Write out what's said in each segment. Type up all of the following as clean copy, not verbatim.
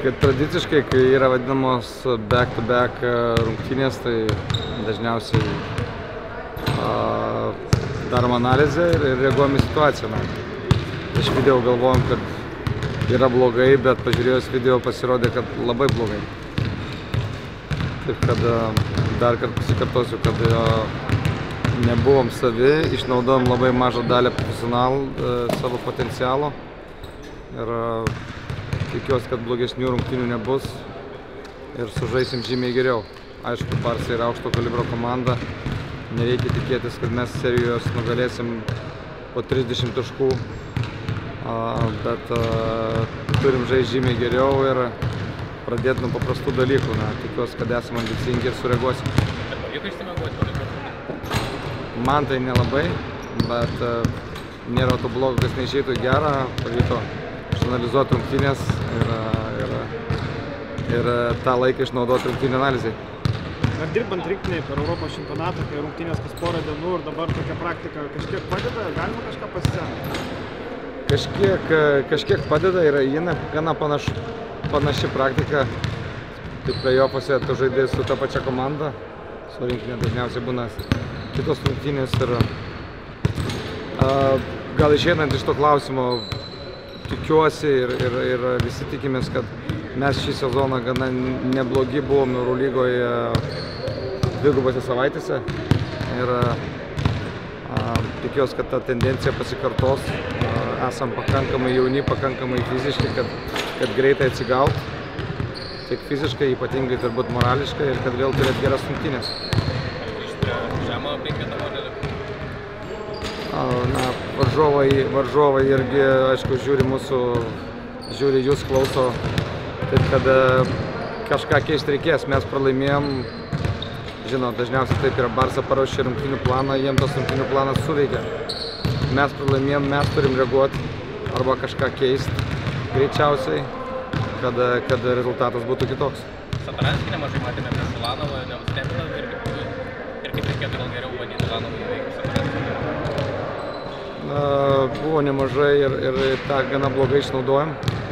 kad tradiciškai, kai yra vadinamos back-to-back rungtynės, tai dažniausiai darom analizę ir reaguojam į situaciją. Iš video galvojom, kad yra blogai, bet pažiūrėjus video pasirodė, kad labai blogai. Taip, kad dar kartą pasikartosiu, kad nebuvom savi, išnaudojom labai mažą dalį profesionalų savo potencialo ir tikiuosi, kad blogesnių rungtynių nebus ir sužaisim žymiai geriau. Aišku, Barsa yra aukšto kalibro komanda, nereikia tikėtis, kad mes serijos nugalėsim po 30 taškų, bet turim žaisti žymiai geriau ir pradėti nuo paprastų dalykų. Tikiuosi, kad esame ambicingi ir sureaguosim. Ar pavyko išsimiegot? Man tai nelabai, bet nėra to blogo, kas neišeitų į gerą. Pavyko išanalizuoti rungtynės ir tą laiką išnaudoti rungtynių analizai. Ar dirbant rinktinėje per Europos čempionatą, kai rungtynės kas porą dienų ir dabar tokia praktika kažkiek padeda, galima kažką pasisemti? Kažkiek padeda, yra gana panaši praktika. Taip play-offuose tu žaidai su ta pačia komanda, su rinktinė dažniausiai būna kitos rungtynės ir gal išeinant iš to klausimo, tikiuosi ir visi tikimės, kad mes šį sezoną gana neblogi buvom Eurolygoje dvigubose savaitėse ir tikiuosi, kad ta tendencija pasikartos. Esam pakankamai jauni, pakankamai fiziški, kad greitai atsigaut, tiek fiziškai, ypatingai turbūt morališkai ir kad vėl turėti geras rungtynes. Žemo penketą modelį? Varžovai irgi, aišku, žiūri jūs, klauso, taip kad kažką keisti reikės. Mes pralaimėjom, žinot, dažniausiai taip yra, Barsa paruošė rungtynių planą, jiems tas rungtynių planas suveikia. Mes pralaimėjom, mes turim reaguoti arba kažką keisti greičiausiai, kad rezultatas būtų kitoks. Satoranskį nemažai matėme prieš Ulanovą, nenustebino ir kaip reikėtų gal geriau bandyti Ulanovą įveikti Satoranskį? Buvo nemažai ir tą gana blogai išnaudojom.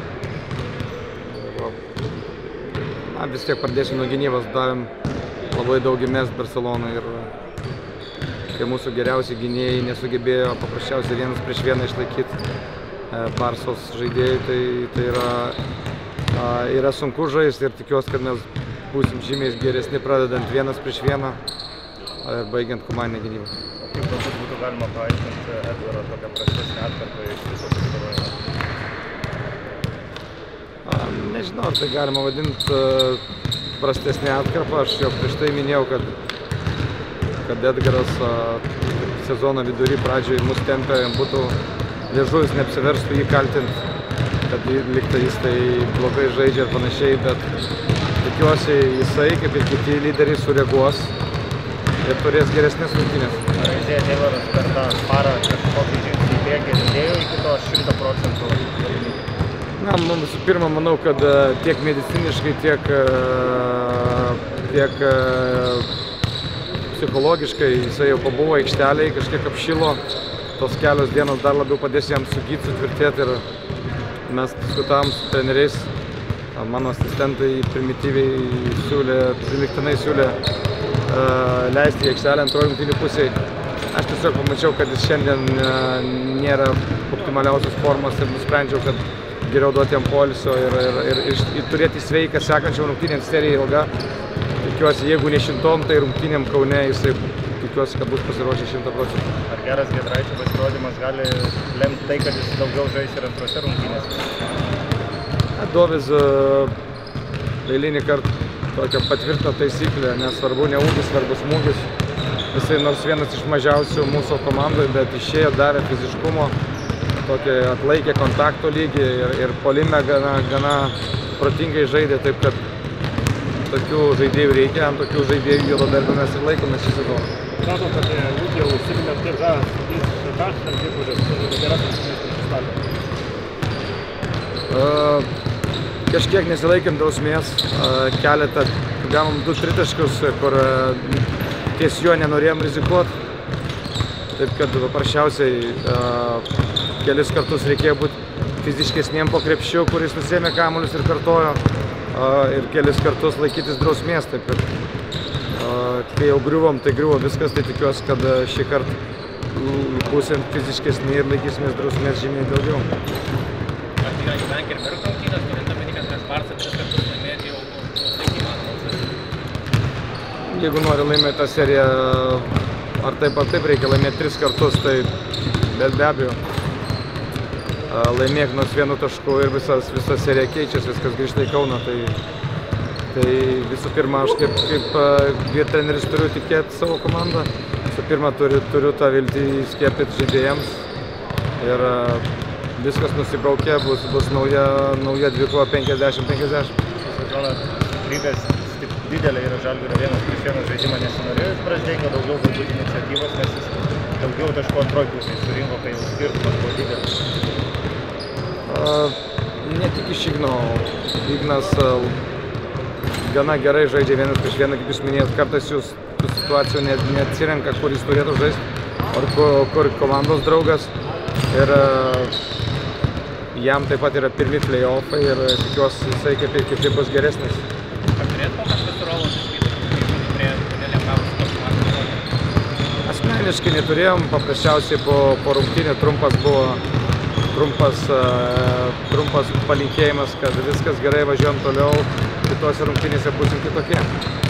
Vis tiek pradėsiu nuo gynybos, davėm labai daug įmest Barcelonai ir kai mūsų geriausi gynėjai nesugebėjo paprasčiausiai vienas prieš vieną išlaikyti Barsos žaidėjai, tai yra sunku žaisti ir tikiuosi, kad mes būsim žymiai geresni pradedant vienas prieš vieną ir baigiant komandinę gynybą. Kaip galbūt būtų galima paaiškinti Edgaro tokią prastesnę atkarpą iš viso pastaruoju? Nežinau, ar tai galima vadinti prastesnė atkarpa. Aš jau prieš tai minėjau, kad Edgaras sezono vidury pradžioje mus tempė, būtų liežuvis neapsiverstų jį kaltinti, kad lygtai jis tai blogai žaidžia ir panašiai, bet tikiuosi jisai, kaip ir kiti lyderiai, sureaguos ir turės geresnės rungtynės. Ar Izėja Deivaras per tą parą kažkokį žingsnį į priekį dėjo iki to 100% galimybę? Visų pirma, manau, kad tiek mediciniškai, tiek psichologiškai jisai jau pabuvo aikštelėje, kažkiek apšilo, tos kelios dienos dar labiau padės jam sugyti, sutvirtėti ir mes diskutavom su treneriais. Mano asistentai primygtinai siūlė leisti į aikštelę antroji rungtynių pusėje. Aš tiesiog pamačiau, kad jis šiandien nėra optimaliausios formos ir nusprendžiau, kad geriau duoti jam poilsio ir turėti sveiką sekančią rungtynėm seriją ilgą. Tikiuosi, jeigu ne 100, tai rungtynėm Kaune jisai tikiuosi, kad bus pasiruošęs 100%. Ar geras Giedraičio pasirodymas gali lemti tai, kad jis daugiau žais ir antrose rungtynėse? Dovis eilinį kartą tokią patvirtino taisyklę, nes svarbu ne ūgis, svarbus smūgis. Jisai nors vienas iš mažiausių mūsų komandoje, bet išėjo, darė fiziškumo, tokį atlaikė kontakto lygį ir puolime gana protingai žaidė, taip kad tokių žaidėjų reikia, ant tokių žaidėjų juodadarbių mes ir laikomės šį sezoną. Kalbant apie Ūgį, jau užsiminėm, kaip žavęs Šakas, ar kaip užės geras rungtynės Kažkiek nesilaikėm drausmės, keletą, gavom 2 tritaškius, kur ties juo nenorėjom rizikuoti. Taip kad paprasčiausiai kelis kartus reikėjo būti fiziškesniem po krepšiu, kuris nusėmė kamuolius ir kartojo. ir kelis kartus laikytis drausmės, taip kad kai jau griuvom, tai griuvo viskas, tai tikiuosi, kad šį kartą būsim fiziškesni ir laikysimės drausmės žymiai daugiau. Ar tai yra gyvenk ir per rungtynes, turint omeny, kad mes Barsą 3 kartus laimėti jau sunkiai įmanoma. Jeigu nori laimėti tą seriją, ar taip reikia laimėti 3 kartus, tai be abejo. Laimėk nors 1 tašku ir visa serija keičiasi, viskas grįžta į Kauną. Tai visų pirma, aš kaip treneris turiu tikėti savo komandą. Visų pirma, turiu tą viltį skiepyti žaidėjams. Ir viskas nusibraukė, bus nauja dvikova 50-50. Sezonas lygos didelė yra Žalgirio 1/1 žaidimą nesinorėjo iš Brazdėkio, daugiau galbūt iniciatyvos, nes jis daugiau taškų antroj pusėj surinko, kai jau skirtumas buvo didelis. Ne tik iš Igno. Ignas gana gerai žaidžia 1/1, kaip jūs minėjot, kartais jūs tų situacijų neatsirenka, kur jis turėtų žaisti, kur komandos draugas. Ir jam taip pat yra pirmi play-offai ir tikiuosi jisai kaip bus geresnis. Ar turėtų kažkas rolą prie Lengvavos komandos? Asmeniškai neturėjom, paprasčiausiai po rungtynių trumpas palinkėjimas, kad viskas gerai, važiuojam toliau, kitose rungtynėse būsim kitokie.